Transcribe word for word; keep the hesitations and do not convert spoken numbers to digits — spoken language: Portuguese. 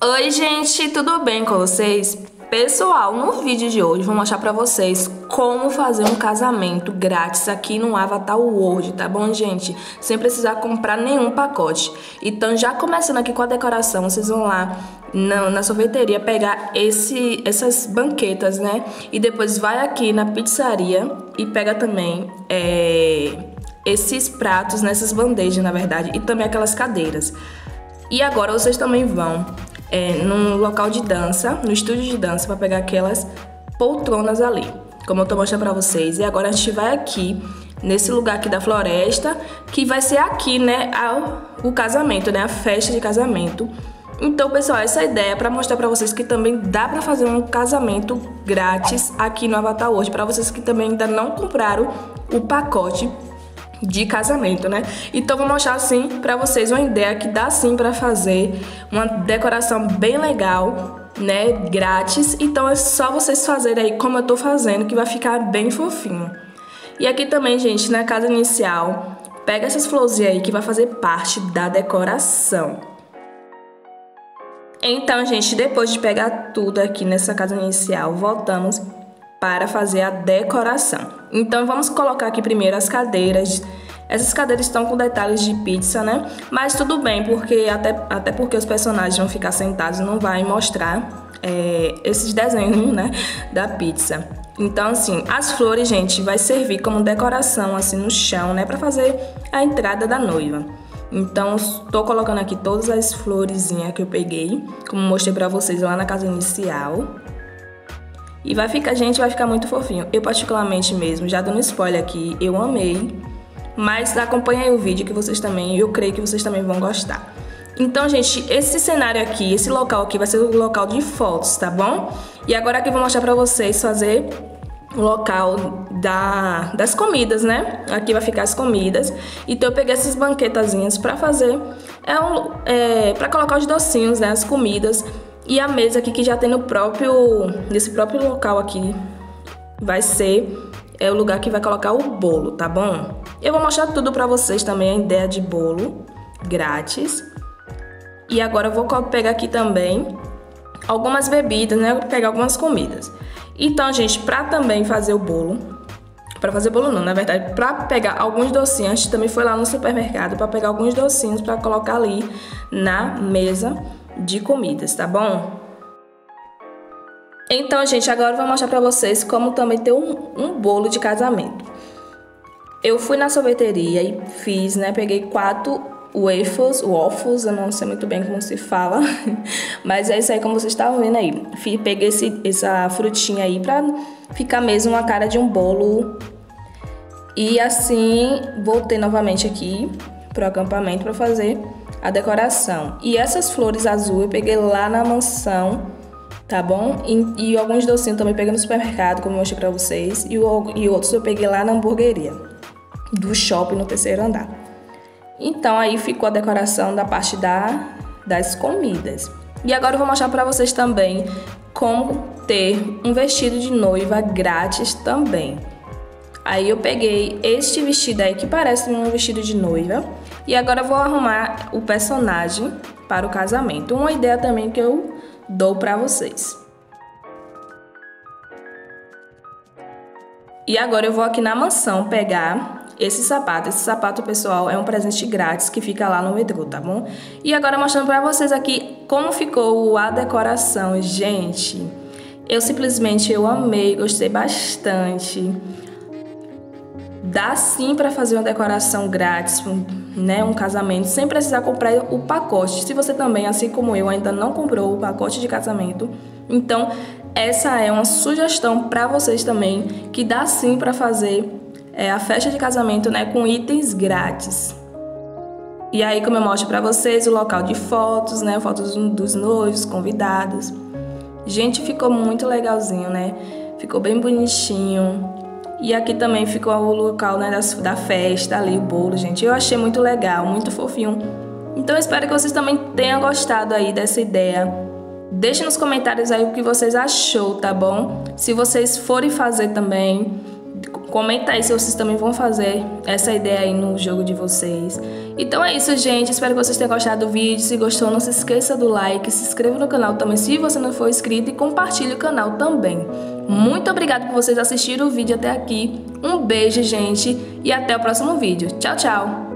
Oi gente, tudo bem com vocês? Pessoal, no vídeo de hoje vou mostrar pra vocês como fazer um casamento grátis aqui no Avatar World, tá bom, gente? Sem precisar comprar nenhum pacote. Então, já começando aqui com a decoração, vocês vão lá na, na sorveteria pegar esse, essas banquetas, né? E depois vai aqui na pizzaria e pega também é, esses pratos, nessas bandejas, na verdade, e também aquelas cadeiras. E agora vocês também vão É, num local de dança, no estúdio de dança, para pegar aquelas poltronas ali, como eu tô mostrando pra vocês. E agora a gente vai aqui, nesse lugar aqui da floresta, que vai ser aqui, né, a, o casamento, né, a festa de casamento. Então, pessoal, essa é a ideia para mostrar pra vocês que também dá pra fazer um casamento grátis aqui no Avatar World, pra vocês que também ainda não compraram o pacote de casamento, né? Então vou mostrar assim pra vocês uma ideia que dá sim pra fazer uma decoração bem legal, né? Grátis. Então é só vocês fazerem aí como eu tô fazendo, que vai ficar bem fofinho. E aqui também, gente, na casa inicial, pega essas florzinhas aí que vai fazer parte da decoração. Então, gente, depois de pegar tudo aqui nessa casa inicial, voltamos para fazer a decoração. Então vamos colocar aqui primeiro as cadeiras. Essas cadeiras estão com detalhes de pizza, né? Mas tudo bem, porque até, até porque os personagens vão ficar sentados e não vai mostrar é, esses desenhos, né, da pizza. Então, assim, as flores, gente, vai servir como decoração assim no chão, né, para fazer a entrada da noiva. Então, estou colocando aqui todas as florezinhas que eu peguei, como mostrei para vocês lá na casa inicial. E vai ficar, gente, vai ficar muito fofinho. Eu particularmente mesmo, já dando spoiler aqui, eu amei. Mas acompanha aí o vídeo que vocês também, eu creio que vocês também vão gostar. Então, gente, esse cenário aqui, esse local aqui vai ser o local de fotos, tá bom? E agora aqui eu vou mostrar pra vocês fazer o local da, das comidas, né? Aqui vai ficar as comidas. Então eu peguei essas banquetazinhas pra fazer, é, um, é pra colocar os docinhos, né? As comidas. E a mesa aqui que já tem no próprio, nesse próprio local aqui, vai ser é o lugar que vai colocar o bolo, tá bom? Eu vou mostrar tudo pra vocês também, a ideia de bolo grátis. E agora eu vou pegar aqui também algumas bebidas, né? Vou pegar algumas comidas. Então, gente, pra também fazer o bolo, pra fazer bolo não, na verdade, pra pegar alguns docinhos, a gente também foi lá no supermercado pra pegar alguns docinhos pra colocar ali na mesa de comidas, tá bom? Então, gente, agora eu vou mostrar pra vocês como também ter um, um bolo de casamento. Eu fui na sorveteria e fiz, né, peguei quatro waffles, waffles, eu não sei muito bem como se fala, mas é isso aí como vocês estão vendo aí. Peguei esse, essa frutinha aí pra ficar mesmo uma cara de um bolo. E assim, voltei novamente aqui pro acampamento pra fazer a decoração. E essas flores azul eu peguei lá na mansão, tá bom? E, e alguns docinhos também peguei no supermercado, como eu mostrei pra vocês. E, o, e outros eu peguei lá na hamburgueria do shopping no terceiro andar. Então aí ficou a decoração da parte da, das comidas. E agora eu vou mostrar pra vocês também como ter um vestido de noiva grátis também. Aí eu peguei este vestido aí que parece um vestido de noiva. E agora eu vou arrumar o personagem para o casamento. Uma ideia também que eu dou pra vocês. E agora eu vou aqui na mansão pegar esse sapato. Esse sapato, pessoal, é um presente grátis que fica lá no metrô, tá bom? E agora mostrando pra vocês aqui como ficou a decoração. Gente, eu simplesmente eu amei, gostei bastante. Dá sim pra fazer uma decoração grátis, né, um casamento, sem precisar comprar o pacote. Se você também, assim como eu, ainda não comprou o pacote de casamento, então essa é uma sugestão pra vocês também, que dá sim pra fazer é, a festa de casamento, né, com itens grátis. E aí, como eu mostro pra vocês, o local de fotos, né, fotos dos noivos, convidados. Gente, ficou muito legalzinho, né, ficou bem bonitinho. E aqui também ficou o local, né, da festa, ali o bolo, gente. Eu achei muito legal, muito fofinho. Então eu espero que vocês também tenham gostado aí dessa ideia. Deixe nos comentários aí o que vocês achou, tá bom? Se vocês forem fazer também, Comenta aí se vocês também vão fazer essa ideia aí no jogo de vocês. Então é isso, gente. Espero que vocês tenham gostado do vídeo. Se gostou, não se esqueça do like, se inscreva no canal também se você não for inscrito e compartilhe o canal também. Muito obrigada por vocês assistirem o vídeo até aqui. Um beijo, gente, e até o próximo vídeo. Tchau, tchau!